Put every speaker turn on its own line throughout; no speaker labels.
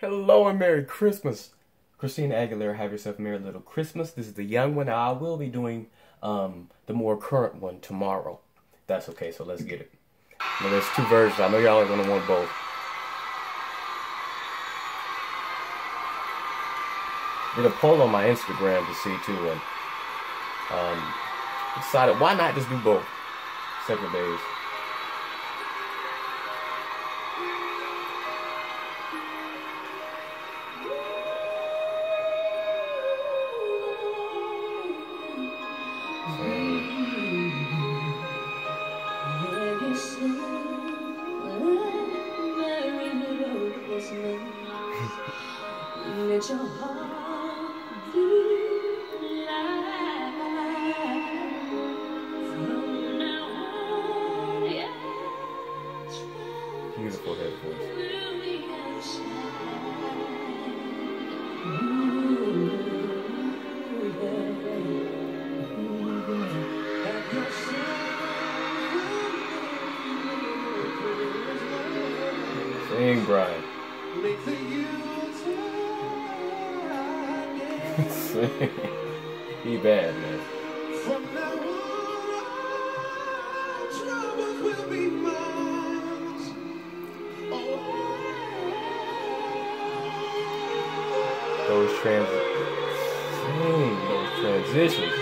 Hello and Merry Christmas. Christina Aguilera, have yourself a Merry Little Christmas. This is the young one. Now, I will be doing the more current one tomorrow. That's okay, so let's get it. Now, there's two versions. I know y'all are going to want both. Did a poll on my Instagram to see too, and decided why not just do both separate days.
Let your heart be light from now on. Yeah.
Beautiful headphones. Sing, Brian. He bad, man.
From now on, troubles will be mine.
Those transitions.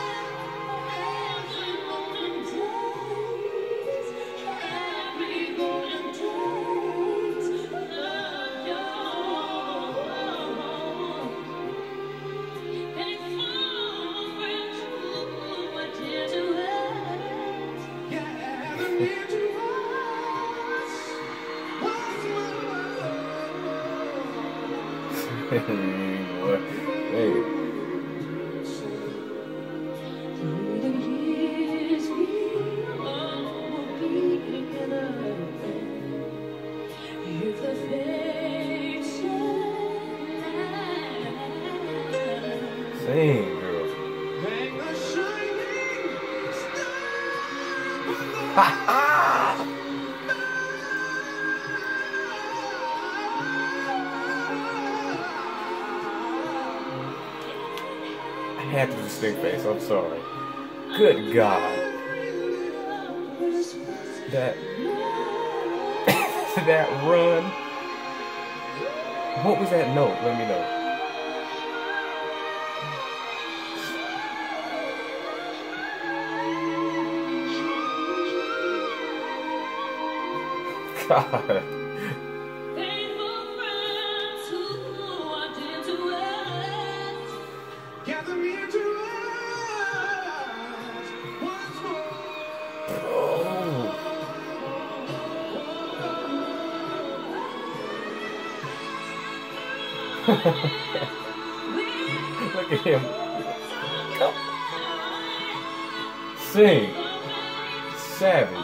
Hey. Sing, girl. Ha ha! I had to do stink face, I'm sorry. Good God. That that run. What was that note? Let me know. God.
Gather me into us once more.
Look at him. Sing. Savage.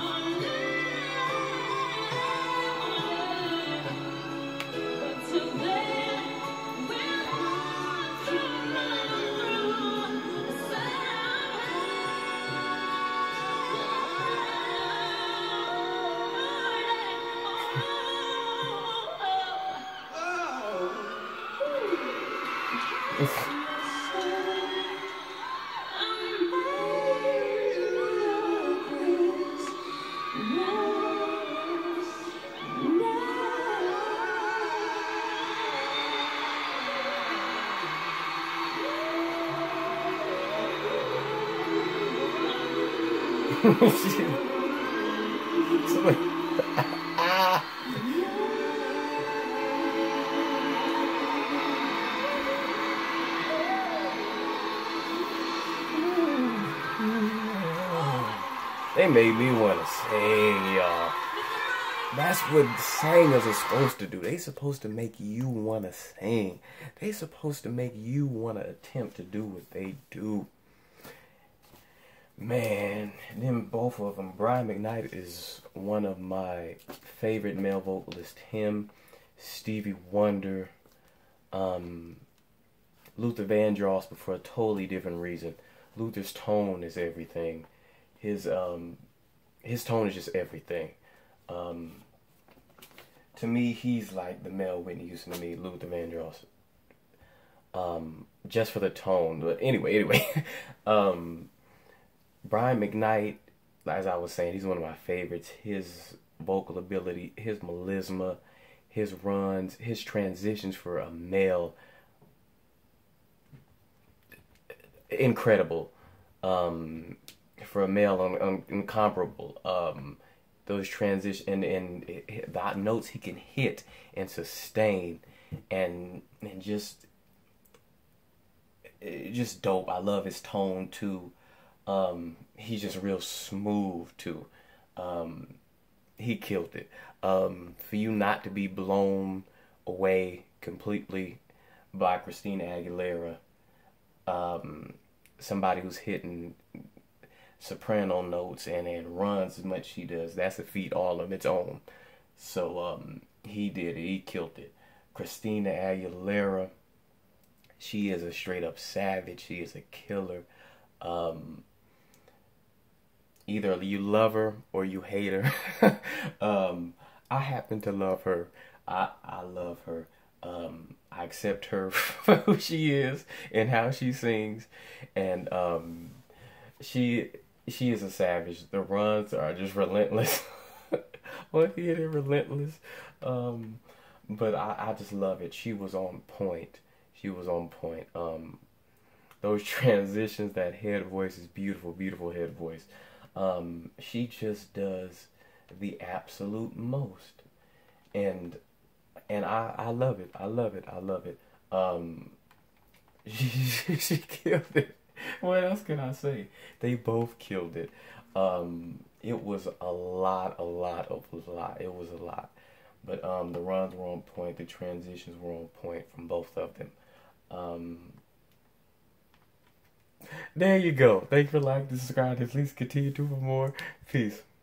They made me want to sing, y'all. That's what singers are supposed to do. They supposed to make you want to sing. They supposed to make you want to attempt to do what they do. Man, them both of them. Brian McKnight is one of my favorite male vocalists. Him, Stevie Wonder, Luther Vandross, but for a totally different reason. Luther's tone is everything. His tone is just everything. To to me, he's like the male Whitney Houston to me, Luther Vandross. Just for the tone. But anyway, Brian McKnight, as I was saying, he's one of my favorites. His vocal ability, his melisma, his runs, his transitions for a male, incredible. For a male, incomparable. Those transitions and the notes he can hit and sustain, and just dope. I love his tone too. He's just real smooth too. He killed it. For you not to be blown away completely by Christina Aguilera, somebody who's hitting soprano notes and runs as much as she does, that's a feat all of its own. So he did it. He killed it. Christina Aguilera, she is a straight up savage. She is a killer. Either you love her or you hate her. I happen to love her. I love her. I accept her for who she is and how she sings, and she is a savage. The runs are just relentless. One hit and relentless. But I just love it. She was on point. She was on point. Those transitions, that head voice is beautiful, beautiful head voice. She just does the absolute most. And I love it. I love it. I love it. She killed it. What else can I say? They both killed it. It was a lot. It was a lot. But the runs were on point. The transitions were on point from both of them. There you go. Thank you for liking, subscribing. Please continue to for more. Peace.